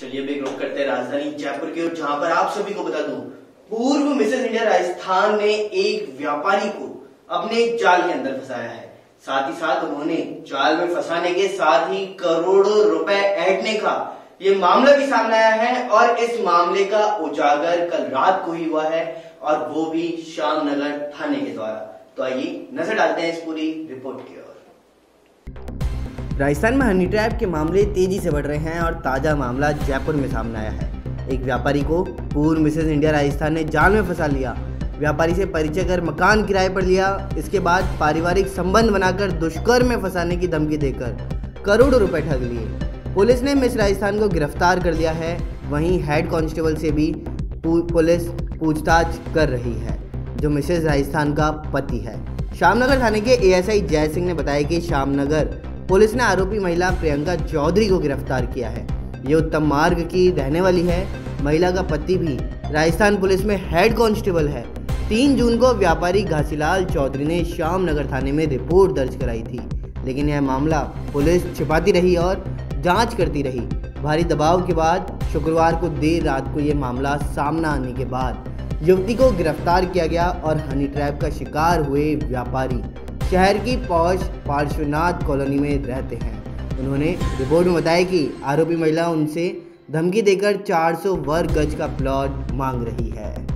चलिए अब एक रुख करते हैं राजधानी जयपुर की ओर, जहां पर आप सभी को बता दूं, पूर्व मिसेस इंडिया राजस्थान ने एक व्यापारी को अपने जाल के अंदर फंसाया है। साथ ही साथ उन्होंने जाल में फंसाने के साथ ही करोड़ों रुपए ऐंठने का ये मामला भी सामने आया है और इस मामले का उजागर कल रात को ही हुआ है और वो भी श्यामनगर थाने के द्वारा। तो आइए नजर डालते हैं इस पूरी रिपोर्ट की ओर। राजस्थान में हनी ट्रैप के मामले तेजी से बढ़ रहे हैं और ताजा मामला जयपुर में सामने आया है। एक व्यापारी को पूर्व मिसेस इंडिया राजस्थान ने जाल में फंसा लिया। व्यापारी से परिचय कर मकान किराए पर लिया, इसके बाद पारिवारिक संबंध बनाकर दुष्कर्म में फंसाने की धमकी देकर करोड़ों रुपए ठग लिए। पुलिस ने मिस राजस्थान को गिरफ्तार कर लिया है। वहीं हेड कांस्टेबल से भी पुलिस पूछताछ कर रही है, जो मिसेस राजस्थान का पति है। श्यामनगर थाने के एएसआई जय सिंह ने बताया कि श्यामनगर पुलिस ने आरोपी महिला प्रियंका चौधरी को गिरफ्तार किया है। ये उत्तम मार्ग की रहने वाली है। महिला का पति भी राजस्थान पुलिस में हेड कांस्टेबल है। 3 जून को व्यापारी घासीलाल चौधरी ने श्यामनगर थाने में रिपोर्ट दर्ज कराई थी, लेकिन यह मामला पुलिस छिपाती रही और जांच करती रही। भारी दबाव के बाद शुक्रवार को देर रात को यह मामला सामने आने के बाद युवती को गिरफ्तार किया गया और हनी ट्रैप का शिकार हुए व्यापारी शहर की पौष पार्श्वनाथ कॉलोनी में रहते हैं। उन्होंने रिपोर्ट में बताया कि आरोपी महिला उनसे धमकी देकर 400 वर्ग गज का प्लॉट मांग रही है।